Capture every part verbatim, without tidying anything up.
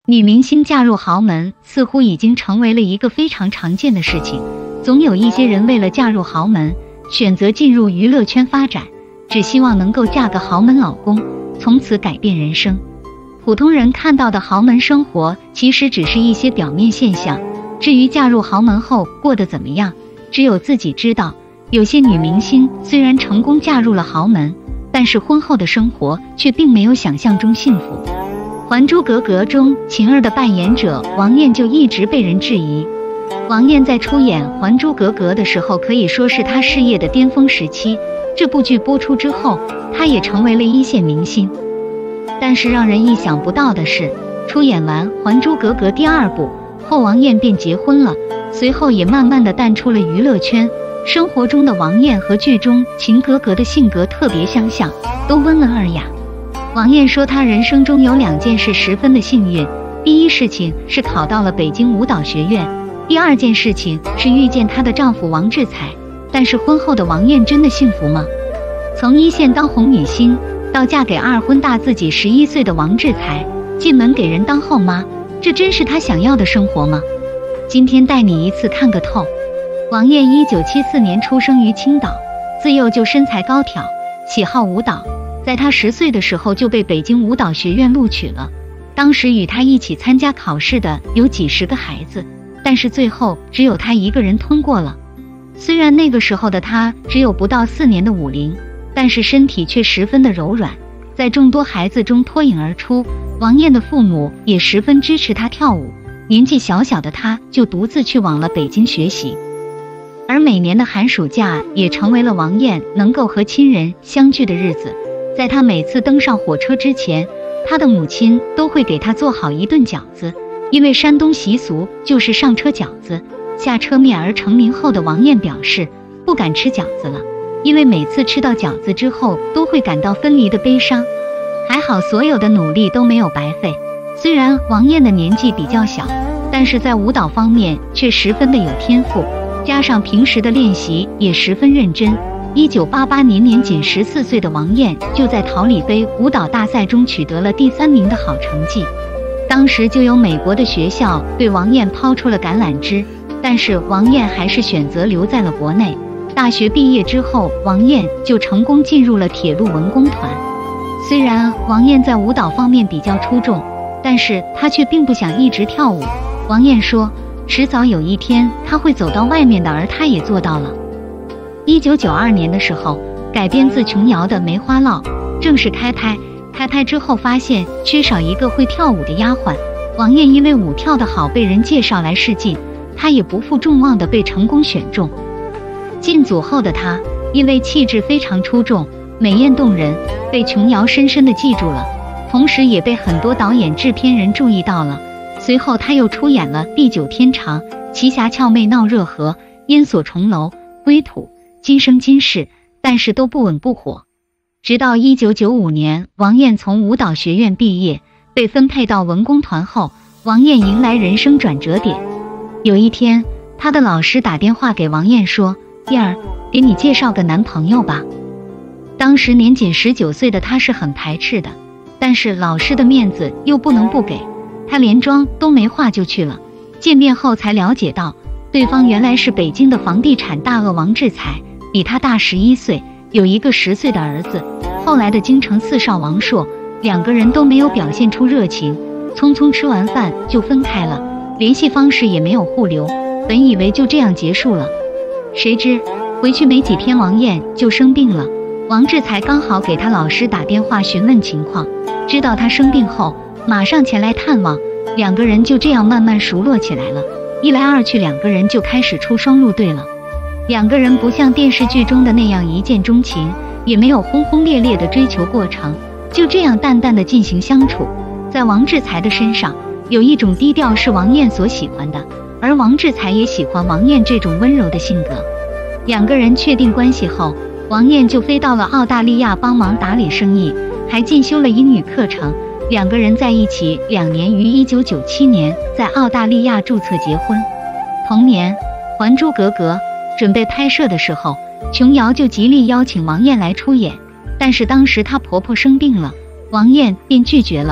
女明星嫁入豪门似乎已经成为了一个非常常见的事情，总有一些人为了嫁入豪门，选择进入娱乐圈发展，只希望能够嫁个豪门老公，从此改变人生。普通人看到的豪门生活，其实只是一些表面现象，至于嫁入豪门后过得怎么样，只有自己知道。有些女明星虽然成功嫁入了豪门，但是婚后的生活却并没有想象中幸福。《还珠格格》中晴儿的扮演者王艳就一直被人质疑。王艳在出演《还珠格格》的时候，可以说是她事业的巅峰时期。这部剧播出之后，她也成为了一线明星。但是让人意想不到的是，出演完《还珠格格》第二部后，王艳便结婚了，随后也慢慢的淡出了娱乐圈。生活中的王艳和剧中晴格格的性格特别相像，都温文尔雅。王艳说，她人生中有两件事十分的幸运，第一事情是考到了北京舞蹈学院，第二件事情是遇见她的丈夫王志才。但是婚后的王艳真的幸福吗？从一线当红女星，到嫁给二婚大自己十一岁的王志才，进门给人当后妈，这真是她想要的生活吗？今天带你一次看个透。王艳一九七四年出生于青岛，自幼就身材高挑，喜好舞蹈。在她十岁的时候就被北京舞蹈学院录取了。当时与她一起参加考试的有几十个孩子，但是最后只有她一个人通过了。虽然那个时候的她只有不到四年的舞龄，但是身体却十分的柔软，在众多孩子中脱颖而出。王艳的父母也十分支持她跳舞，年纪小小的她就独自去往了北京学习。而每年的寒暑假也成为了王艳能够和亲人相聚的日子。在她每次登上火车之前，她的母亲都会给她做好一顿饺子，因为山东习俗就是上车饺子，下车面。而成名后的王艳表示不敢吃饺子了，因为每次吃到饺子之后都会感到分离的悲伤。还好所有的努力都没有白费，虽然王艳的年纪比较小，但是在舞蹈方面却十分的有天赋，加上平时的练习也十分认真。一九八八年年仅十四岁的王艳就在桃李杯舞蹈大赛中取得了第三名的好成绩。当时就有美国的学校对王艳抛出了橄榄枝，但是王艳还是选择留在了国内。大学毕业之后，王艳就成功进入了铁路文工团。虽然王艳在舞蹈方面比较出众，但是她却并不想一直跳舞。王艳说，迟早有一天她会走到外面的，而她也做到了。一九九二年的时候，改编自琼瑶的《梅花烙》正式开拍。开拍之后发现缺少一个会跳舞的丫鬟，王艳因为舞跳得好被人介绍来试镜，她也不负众望的被成功选中。进组后的她因为气质非常出众，美艳动人，被琼瑶深深的记住了，同时也被很多导演制片人注意到了。随后她又出演了《地久天长》《奇侠俏妹闹热河》《烟锁重楼》《归途》《今生今世》，但是都不稳不火。直到一九九五年，王艳从舞蹈学院毕业，被分配到文工团后，王艳迎来人生转折点。有一天，她的老师打电话给王艳说，燕儿，给你介绍个男朋友吧。当时年仅十九岁的她是很排斥的，但是老师的面子又不能不给，她连妆都没化就去了。见面后才了解到，对方原来是北京的房地产大鳄王志才，比他大十一岁，有一个十岁的儿子。后来的京城四少王朔，两个人都没有表现出热情，匆匆吃完饭就分开了，联系方式也没有互留，本以为就这样结束了。谁知回去没几天，王艳就生病了。王志才刚好给他老师打电话询问情况，知道他生病后马上前来探望，两个人就这样慢慢熟络起来了。一来二去，两个人就开始出双入对了。两个人不像电视剧中的那样一见钟情，也没有轰轰烈烈的追求过程，就这样淡淡的进行相处。在王志才的身上有一种低调是王艳所喜欢的，而王志才也喜欢王艳这种温柔的性格。两个人确定关系后，王艳就飞到了澳大利亚帮忙打理生意，还进修了英语课程。两个人在一起两年，于一九九七年在澳大利亚注册结婚。同年，《还珠格格》准备拍摄的时候，琼瑶就极力邀请王艳来出演，但是当时她婆婆生病了，王艳便拒绝了。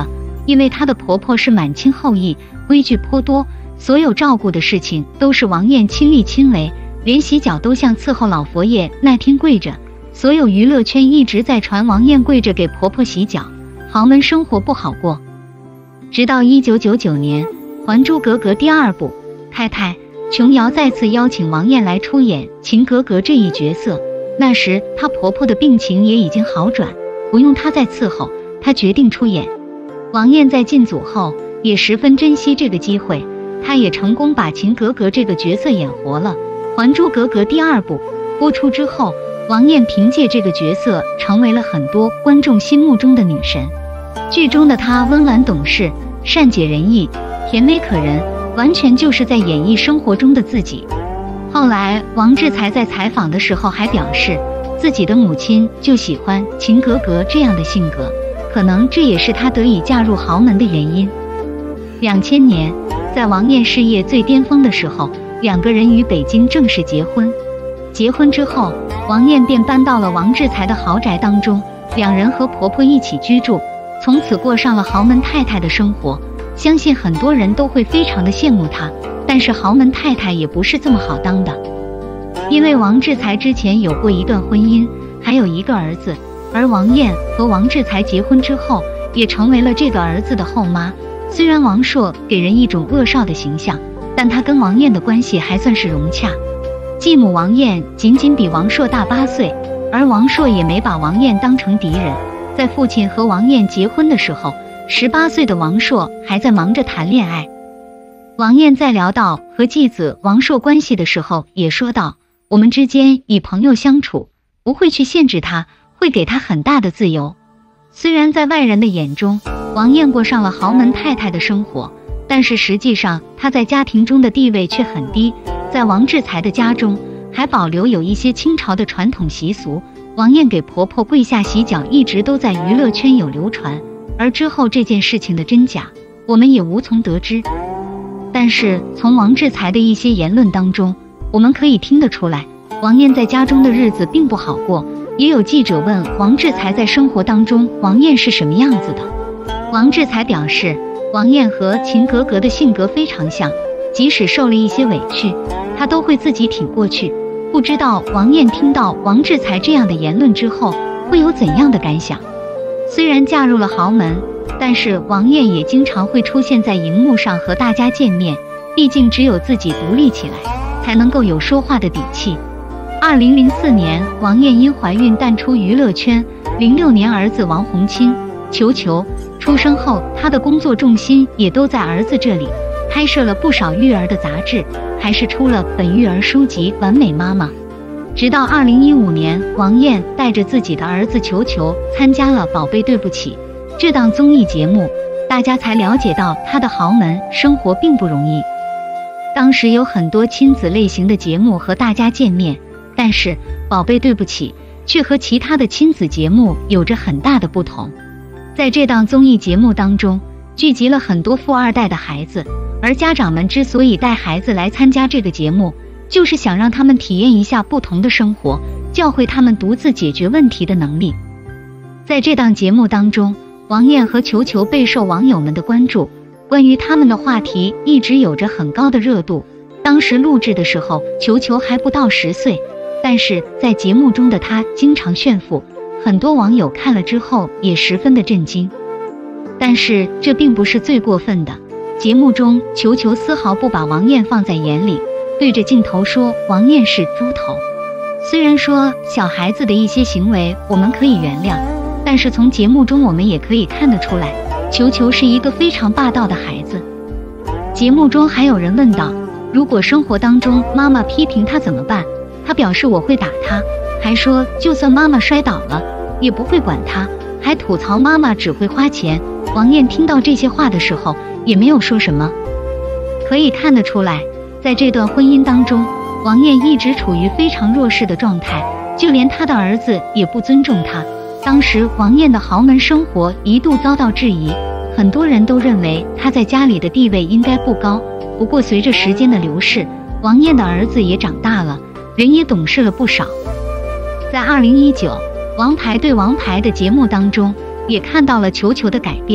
因为她的婆婆是满清后裔，规矩颇多，所有照顾的事情都是王艳亲力亲为，连洗脚都像伺候老佛爷那天跪着。所有娱乐圈一直在传王艳跪着给婆婆洗脚，豪门生活不好过。直到一九九九年《还珠格格》第二部，太太琼瑶再次邀请王艳来出演秦格格这一角色，那时她婆婆的病情也已经好转，不用她再伺候，她决定出演。王艳在进组后也十分珍惜这个机会，她也成功把秦格格这个角色演活了。《还珠格格》第二部播出之后，王艳凭借这个角色成为了很多观众心目中的女神。剧中的她温婉懂事，善解人意，甜美可人，完全就是在演绎生活中的自己。后来王志才在采访的时候还表示，自己的母亲就喜欢秦格格这样的性格，可能这也是她得以嫁入豪门的原因。两千年，在王艳事业最巅峰的时候，两个人于北京正式结婚。结婚之后，王艳便搬到了王志才的豪宅当中，两人和婆婆一起居住，从此过上了豪门太太的生活。相信很多人都会非常的羡慕她，但是豪门太太也不是这么好当的。因为王志才之前有过一段婚姻，还有一个儿子，而王艳和王志才结婚之后，也成为了这个儿子的后妈。虽然王朔给人一种恶少的形象，但他跟王艳的关系还算是融洽。继母王艳仅仅比王朔大八岁，而王朔也没把王艳当成敌人。在父亲和王艳结婚的时候，十八岁的王朔还在忙着谈恋爱。王艳在聊到和继子王朔关系的时候也说道，我们之间以朋友相处，不会去限制他，会给他很大的自由。虽然在外人的眼中，王艳过上了豪门太太的生活，但是实际上她在家庭中的地位却很低。在王志才的家中还保留有一些清朝的传统习俗，王艳给婆婆跪下洗脚一直都在娱乐圈有流传，而之后这件事情的真假我们也无从得知。但是从王志才的一些言论当中，我们可以听得出来，王艳在家中的日子并不好过。也有记者问王志才在生活当中王艳是什么样子的，王志才表示，王艳和秦格格的性格非常像，即使受了一些委屈，她都会自己挺过去。不知道王艳听到王志才这样的言论之后会有怎样的感想。虽然嫁入了豪门，但是王艳也经常会出现在荧幕上和大家见面，毕竟只有自己独立起来，才能够有说话的底气。二零零四年，王艳因怀孕淡出娱乐圈。零六年，儿子王洪钦球球出生后，她的工作重心也都在儿子这里，拍摄了不少育儿的杂志，还是出了本育儿书籍《完美妈妈》。直到二零一五年，王艳带着自己的儿子球球参加了《宝贝对不起》这档综艺节目，大家才了解到她的豪门生活并不容易。当时有很多亲子类型的节目和大家见面，但是《宝贝对不起》却和其他的亲子节目有着很大的不同。在这档综艺节目当中，聚集了很多富二代的孩子，而家长们之所以带孩子来参加这个节目，就是想让他们体验一下不同的生活，教会他们独自解决问题的能力。在这档节目当中，王艳和球球备受网友们的关注，关于他们的话题一直有着很高的热度。当时录制的时候，球球还不到十岁，但是在节目中的他经常炫富，很多网友看了之后也十分的震惊。但是这并不是最过分的，节目中球球丝毫不把王艳放在眼里，对着镜头说王艳是猪头。虽然说小孩子的一些行为我们可以原谅，但是从节目中我们也可以看得出来，球球是一个非常霸道的孩子。节目中还有人问到，如果生活当中妈妈批评他怎么办？他表示我会打他，还说就算妈妈摔倒了也不会管他，还吐槽妈妈只会花钱。王艳听到这些话的时候也没有说什么。可以看得出来，在这段婚姻当中，王艳一直处于非常弱势的状态，就连她的儿子也不尊重她。当时王艳的豪门生活一度遭到质疑，很多人都认为她在家里的地位应该不高。不过随着时间的流逝，王艳的儿子也长大了，人也懂事了不少。在二零一九王牌对王牌的节目当中，也看到了球球的改变。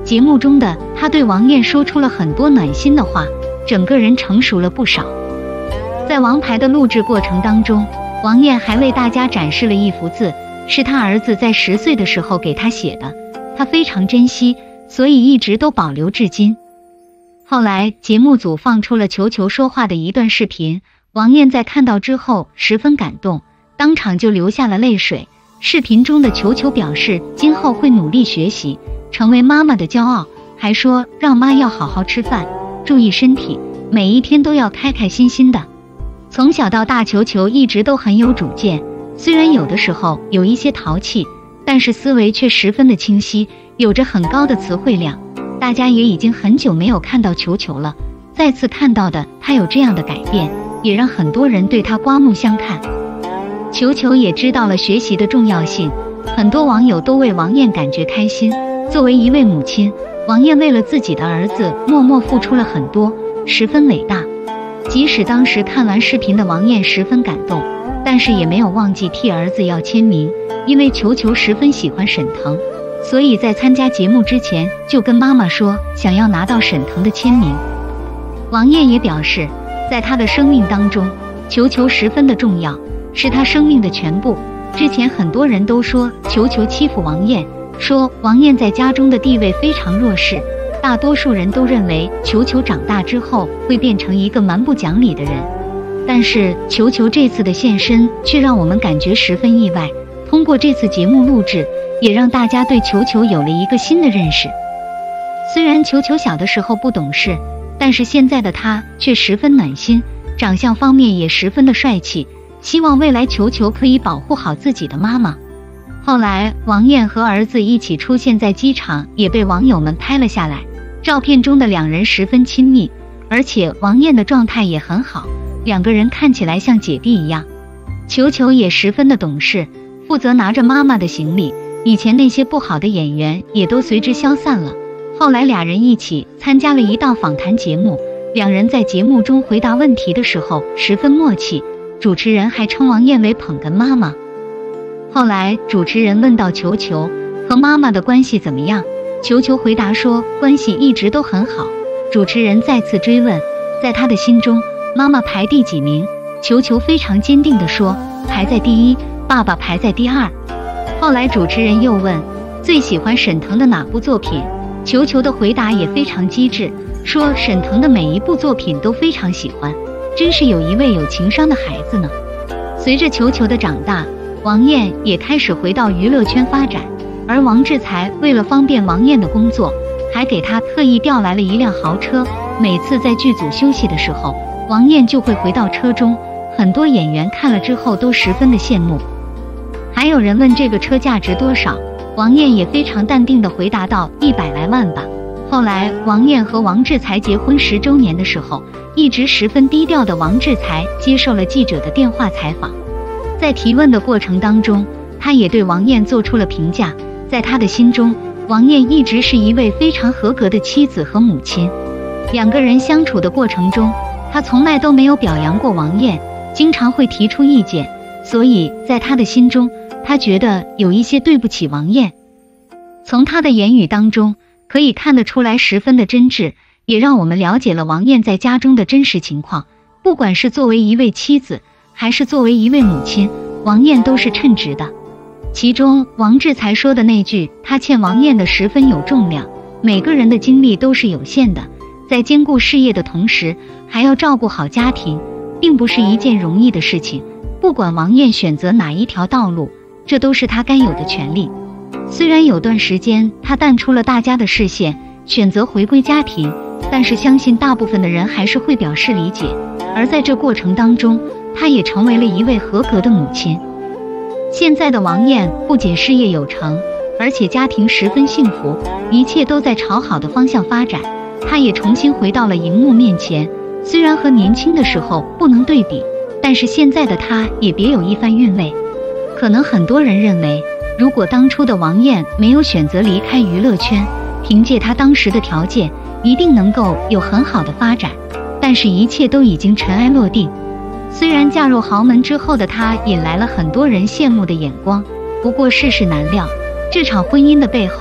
节目中的她对王艳说出了很多暖心的话，整个人成熟了不少。在王牌的录制过程当中，王艳还为大家展示了一幅字，是她儿子在十岁的时候给她写的，她非常珍惜，所以一直都保留至今。后来节目组放出了球球说话的一段视频，王艳在看到之后十分感动，当场就流下了泪水。视频中的球球表示今后会努力学习，成为妈妈的骄傲，还说让妈要好好吃饭，注意身体，每一天都要开开心心的。从小到大，球球一直都很有主见，虽然有的时候有一些淘气，但是思维却十分的清晰，有着很高的词汇量。大家也已经很久没有看到球球了，再次看到的他有这样的改变，也让很多人对他刮目相看。球球也知道了学习的重要性，很多网友都为王艳感觉开心。作为一位母亲，王艳为了自己的儿子默默付出了很多，十分伟大。即使当时看完视频的王艳十分感动，但是也没有忘记替儿子要签名，因为球球十分喜欢沈腾，所以在参加节目之前就跟妈妈说想要拿到沈腾的签名。王艳也表示，在她的生命当中，球球十分的重要，是她生命的全部。之前很多人都说球球欺负王艳，说王艳在家中的地位非常弱势，大多数人都认为球球长大之后会变成一个蛮不讲理的人，但是球球这次的现身却让我们感觉十分意外。通过这次节目录制，也让大家对球球有了一个新的认识。虽然球球小的时候不懂事，但是现在的他却十分暖心，长相方面也十分的帅气，希望未来球球可以保护好自己的妈妈。后来王艳和儿子一起出现在机场，也被网友们拍了下来，照片中的两人十分亲密，而且王艳的状态也很好，两个人看起来像姐弟一样。球球也十分的懂事，负责拿着妈妈的行李，以前那些不好的演员也都随之消散了。后来俩人一起参加了一档访谈节目，两人在节目中回答问题的时候十分默契，主持人还称王艳为捧哏妈妈。后来主持人问到球球和妈妈的关系怎么样，球球回答说关系一直都很好。主持人再次追问，在他的心中妈妈排第几名，球球非常坚定地说排在第一，爸爸排在第二。后来主持人又问最喜欢沈腾的哪部作品，球球的回答也非常机智，说沈腾的每一部作品都非常喜欢，真是有一位有情商的孩子呢。随着球球的长大，王艳也开始回到娱乐圈发展，而王志才为了方便王艳的工作，还给她特意调来了一辆豪车，每次在剧组休息的时候，王艳就会回到车中，很多演员看了之后都十分的羡慕。还有人问这个车价值多少，王艳也非常淡定地回答道一百来万吧。后来王艳和王志才结婚十周年的时候，一直十分低调的王志才接受了记者的电话采访，在提问的过程当中，他也对王艳做出了评价。在他的心中，王艳一直是一位非常合格的妻子和母亲。两个人相处的过程中，他从来都没有表扬过王艳，经常会提出意见，所以在他的心中，他觉得有一些对不起王艳。从他的言语当中可以看得出来十分的真挚，也让我们了解了王艳在家中的真实情况。不管是作为一位妻子，还是作为一位母亲，王艳都是称职的。其中王志才说的那句他欠王艳的十分有重量，每个人的精力都是有限的，在兼顾事业的同时还要照顾好家庭，并不是一件容易的事情。不管王艳选择哪一条道路，这都是她该有的权利。虽然有段时间她淡出了大家的视线，选择回归家庭，但是相信大部分的人还是会表示理解。而在这过程当中，她也成为了一位合格的母亲。现在的王艳不仅事业有成，而且家庭十分幸福，一切都在朝好的方向发展。她也重新回到了荧幕面前，虽然和年轻的时候不能对比，但是现在的她也别有一番韵味。可能很多人认为，如果当初的王艳没有选择离开娱乐圈，凭借她当时的条件，一定能够有很好的发展，但是一切都已经尘埃落定。虽然嫁入豪门之后的她引来了很多人羡慕的眼光，不过世事难料，这场婚姻的背后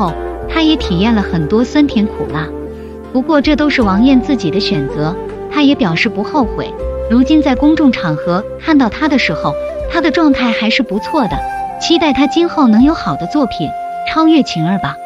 她也体验了很多酸甜苦辣。不过这都是王艳自己的选择，她也表示不后悔。如今在公众场合看到她的时候，她的状态还是不错的，期待她今后能有好的作品，超越晴儿吧。